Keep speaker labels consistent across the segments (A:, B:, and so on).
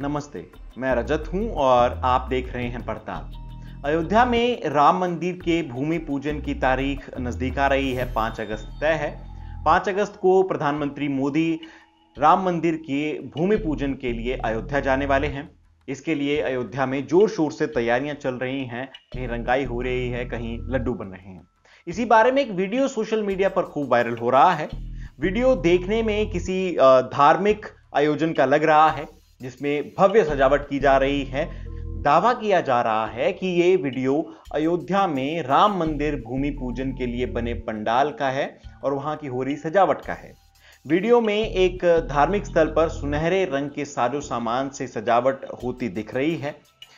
A: नमस्ते, मैं रजत हूं और आप देख रहे हैं पड़ताल। अयोध्या में राम मंदिर के भूमि पूजन की तारीख नजदीक आ रही है। 5 अगस्त तय है। 5 अगस्त को प्रधानमंत्री मोदी राम मंदिर के भूमि पूजन के लिए अयोध्या जाने वाले हैं। इसके लिए अयोध्या में जोर शोर से तैयारियां चल रही हैं। कहीं रंगाई हो रही है, कहीं लड्डू बन रहे हैं। इसी बारे में एक वीडियो सोशल मीडिया पर खूब वायरल हो रहा है। वीडियो देखने में किसी धार्मिक आयोजन का लग रहा है, जिसमें भव्य सजावट की जा रही है। दावा किया जा रहा है कि ये वीडियो अयोध्या में राम मंदिर भूमि पूजन के लिए बने पंडाल का है और वहां की हो रही सजावट का है। वीडियो में एक धार्मिक स्थल पर सुनहरे रंग के साजो सामान से सजावट होती दिख रही है।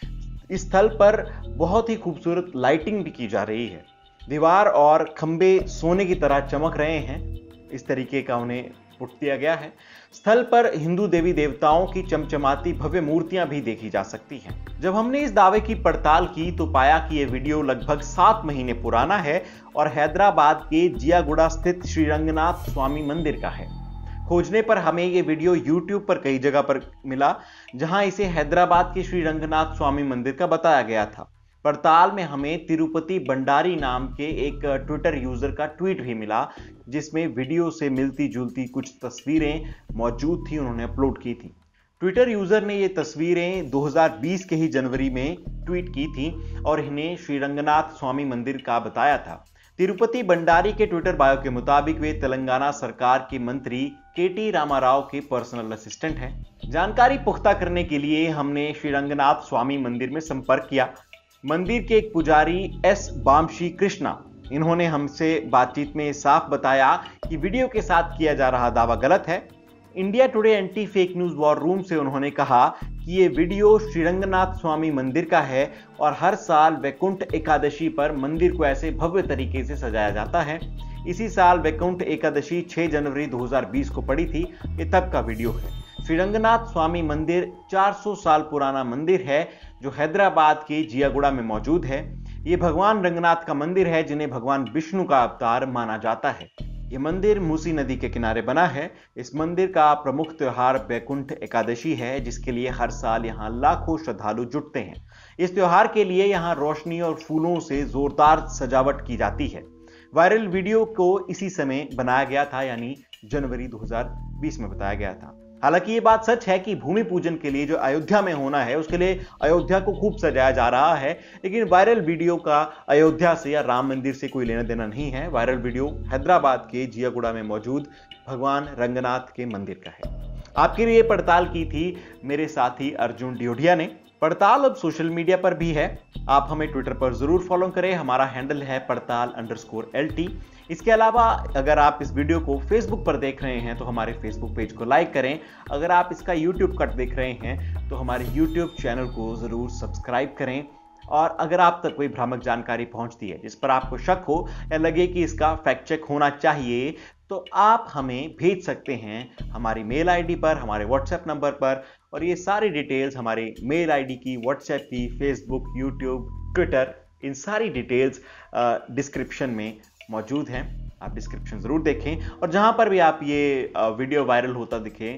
A: इस स्थल पर बहुत ही खूबसूरत लाइटिंग भी की जा रही है। दीवार और खंबे सोने की तरह चमक रहे हैं, इस तरीके का उन्हें पुट दिया गया है। स्थल पर हिंदू देवी देवताओं की चमचमाती भव्य मूर्तियां भी देखी जा सकती हैं। जब हमने इस दावे की पड़ताल की तो पाया कि यह वीडियो लगभग 7 महीने पुराना है और हैदराबाद के जियागुड़ा स्थित श्री रंगनाथ स्वामी मंदिर का है। खोजने पर हमें यह वीडियो YouTube पर कई जगह पर मिला, जहां इसे हैदराबाद के श्री रंगनाथ स्वामी मंदिर का बताया गया था। पड़ताल में हमें तिरुपति भंडारी नाम के एक ट्विटर यूजर का ट्वीट भी मिला, जिसमें वीडियो से मिलती जुलती कुछ तस्वीरें मौजूद थी, उन्होंने अपलोड की थी। ट्विटर यूजर ने ये तस्वीरें 2020 के ही जनवरी में ट्वीट की थी और इन्हें श्री रंगनाथ स्वामी मंदिर का बताया था। तिरुपति भंडारी के ट्विटर बायो के मुताबिक वे तेलंगाना सरकार के मंत्री KT रामाराव के पर्सनल असिस्टेंट हैं। जानकारी पुख्ता करने के लिए हमने श्री रंगनाथ स्वामी मंदिर में संपर्क किया। मंदिर के एक पुजारी S बामशी कृष्णा, इन्होंने हमसे बातचीत में साफ बताया कि वीडियो के साथ किया जा रहा दावा गलत है। India Today anti fake news war room से उन्होंने कहा कि ये वीडियो श्री रंगनाथ स्वामी मंदिर का है और हर साल वैकुंठ एकादशी पर मंदिर को ऐसे भव्य तरीके से सजाया जाता है। इसी साल वैकुंठ एकादशी 6 जनवरी 2020 को पड़ी थी। ये तब का वीडियो है। श्री रंगनाथ स्वामी मंदिर 400 साल पुराना मंदिर है, जो हैदराबाद के जियागुड़ा में मौजूद है। ये भगवान रंगनाथ का मंदिर है, जिन्हें भगवान विष्णु का अवतार माना जाता है। यह मंदिर मूसी नदी के किनारे बना है। इस मंदिर का प्रमुख त्योहार वैकुंठ एकादशी है, जिसके लिए हर साल यहाँ लाखों श्रद्धालु जुटते हैं। इस त्योहार के लिए यहाँ रोशनी और फूलों से जोरदार सजावट की जाती है। वायरल वीडियो को इसी समय बनाया गया था, यानी जनवरी 2020 में बताया गया था। हालांकि ये बात सच है कि भूमि पूजन के लिए जो अयोध्या में होना है, उसके लिए अयोध्या को खूब सजाया जा रहा है, लेकिन वायरल वीडियो का अयोध्या से या राम मंदिर से कोई लेना देना नहीं है। वायरल वीडियो हैदराबाद के जियागुड़ा में मौजूद भगवान रंगनाथ के मंदिर का है। आपके लिए पड़ताल की थी मेरे साथी अर्जुन डियोढ़िया ने। पड़ताल अब सोशल मीडिया पर भी है। आप हमें ट्विटर पर जरूर फॉलो करें। हमारा हैंडल है पड़ताल_LT। इसके अलावा अगर आप इस वीडियो को फेसबुक पर देख रहे हैं तो हमारे फेसबुक पेज को लाइक करें। अगर आप इसका यूट्यूब कट देख रहे हैं तो हमारे यूट्यूब चैनल को जरूर सब्सक्राइब करें। और अगर आप तक कोई भ्रामक जानकारी पहुंचती है जिस पर आपको शक हो या लगे कि इसका फैक्ट चेक होना चाहिए, तो आप हमें भेज सकते हैं हमारी मेल आईडी पर, हमारे व्हाट्सएप नंबर पर। और ये सारी डिटेल्स हमारे मेल आईडी की, व्हाट्सएप की, फेसबुक, यूट्यूब, ट्विटर, इन सारी डिटेल्स डिस्क्रिप्शन में मौजूद हैं। आप डिस्क्रिप्शन जरूर देखें और जहां पर भी आप ये वीडियो वायरल होता दिखे,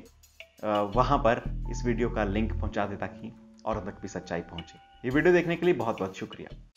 A: वहां पर इस वीडियो का लिंक पहुंचा दें ताकि औरों तक भी सच्चाई पहुंचे। ये वीडियो देखने के लिए बहुत बहुत शुक्रिया।